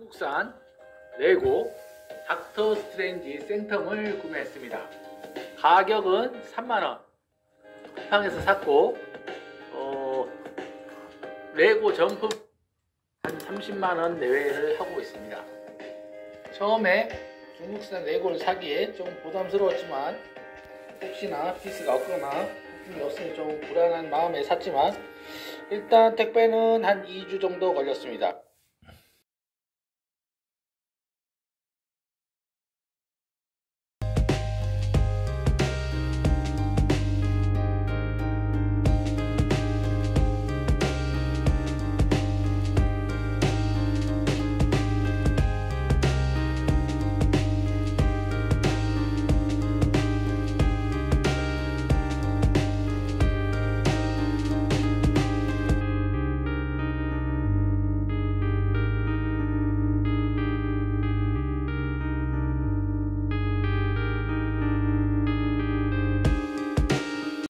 중국산 레고 닥터 스트레인지 생텀을 구매했습니다. 가격은 3만원 쿠팡에서 샀고 레고 정품 한 30만원 내외를 하고 있습니다. 처음에 중국산 레고를 사기에 좀 부담스러웠지만 혹시나 피스가 없거나 부품이 없으니 좀 불안한 마음에 샀지만 일단 택배는 한 2주 정도 걸렸습니다.